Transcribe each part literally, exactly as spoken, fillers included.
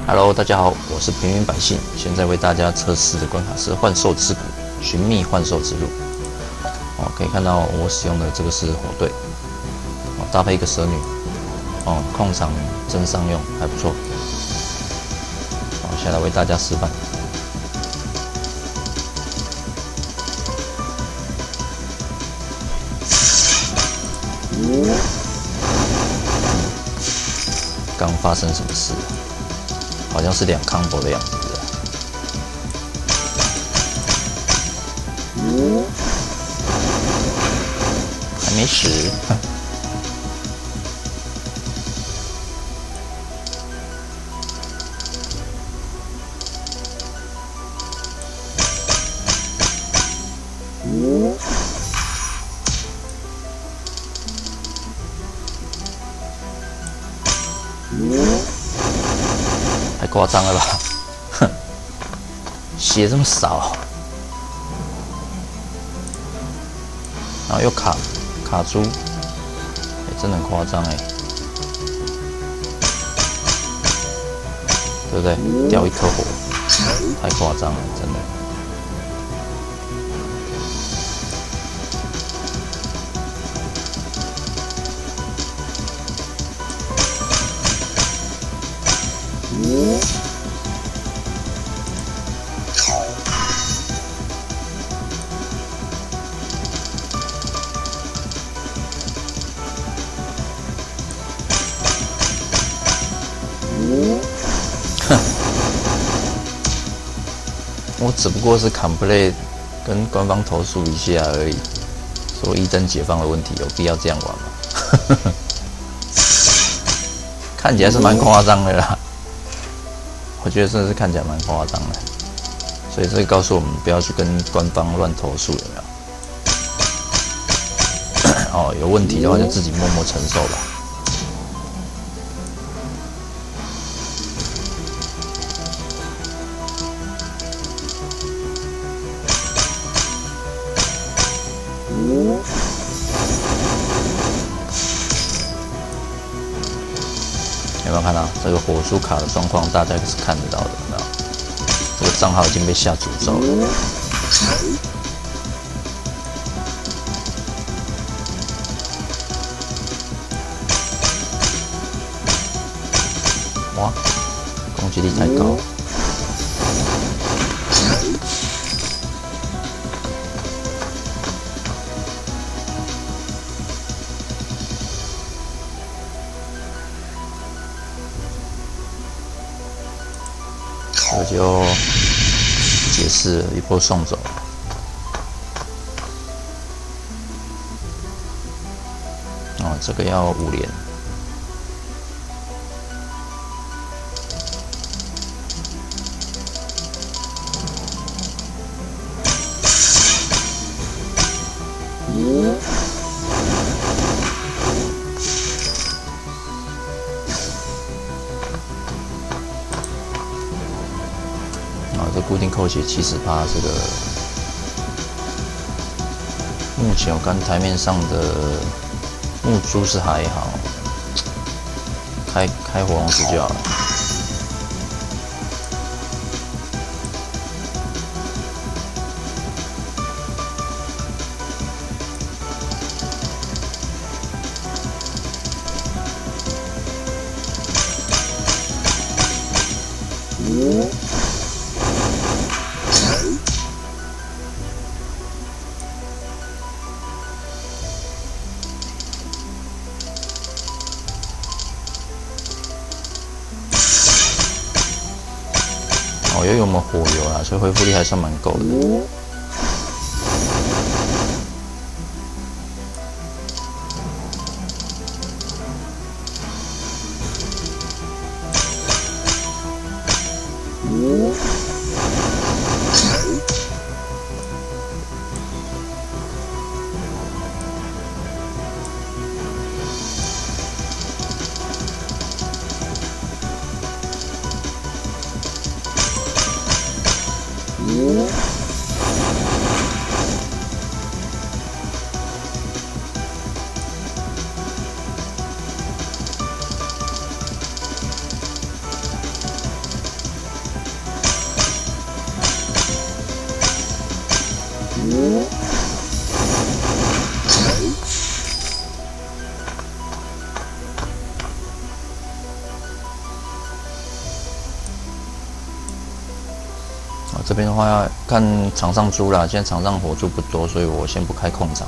Hello， 大家好，我是平民百姓，现在为大家测试的关卡是幻兽之谷，寻觅幻兽之路。哦，可以看到我使用的这个是火队，哦，搭配一个蛇女，哦，控场真商用还不错。哦，现在为大家示范。刚发生什么事？好像是两 combo 的样子。还没死。太夸张了吧！哼，血这么少，然后又卡卡住，哎、欸，真的很夸张哎，对不对？掉一颗火，太夸张了，真的。哼，我只不过是 complain 跟官方投诉一下而已，说一灯解放的问题，有必要这样玩吗？看起来是蛮夸张的啦，我觉得真的是看起来蛮夸张的，所以这告诉我们不要去跟官方乱投诉，有没有？哦，有问题的话就自己默默承受吧。有没有看到这个火树卡的状况？大家是看得到的，有没有？这个账号已经被下诅咒了。哇，攻击力太高。我就解释了一波送走。哦，这个要五连。这固定扣血七十趴，这个目前我看台面上的木珠是还好，开开火龙石就好了。哦，由于我们火油啦，所以恢复力还算蛮够的。 啊，这边的话要看场上猪啦，现在场上火猪不多，所以我先不开控场。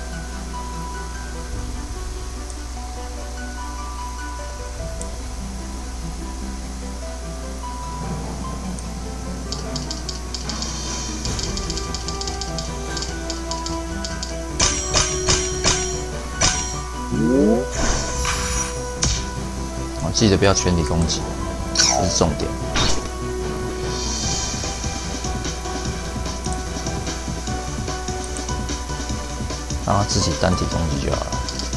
哦，记得不要全体攻击，这是重点。让他自己单体攻击就好了。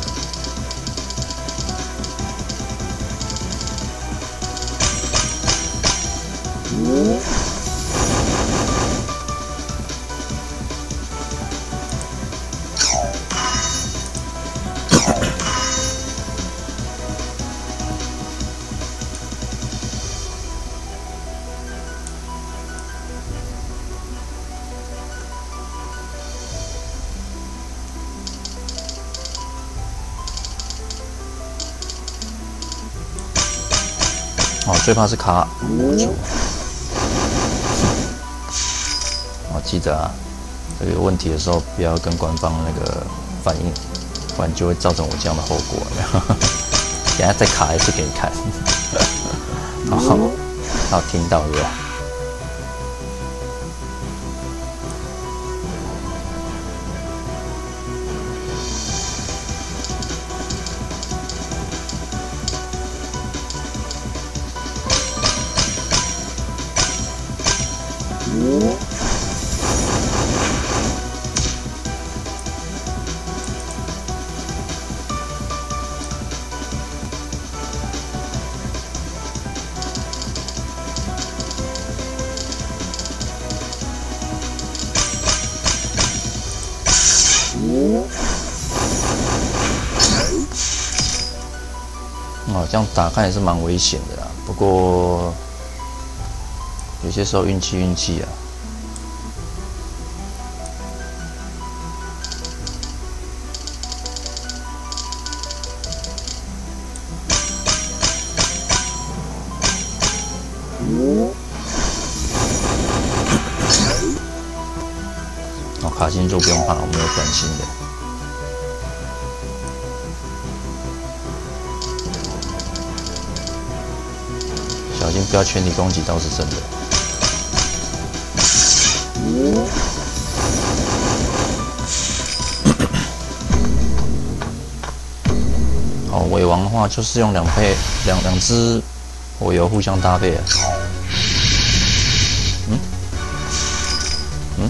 哦，最怕是卡火猪。哦，记得啊，这个有问题的时候不要跟官方那个反映，不然就会造成我这样的后果。等下再卡一次给你看。好，好，听到对吧？哦，这样打看也是蛮危险的啦。不过有些时候运气运气啊。哦，卡星就不用怕，我们有短信的。小心不要全体攻击，倒是真的。哦，尾王的话就是用两配两两只火油互相搭配啊。嗯嗯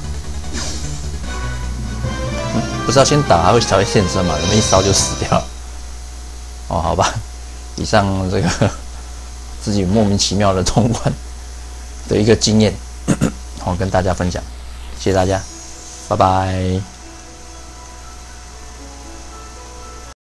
嗯，不是要先打还会才会现身嘛？那么一烧就死掉。哦，好吧，以上这个。自己莫名其妙的通关的一个经验，好跟大家分享，谢谢大家，拜拜。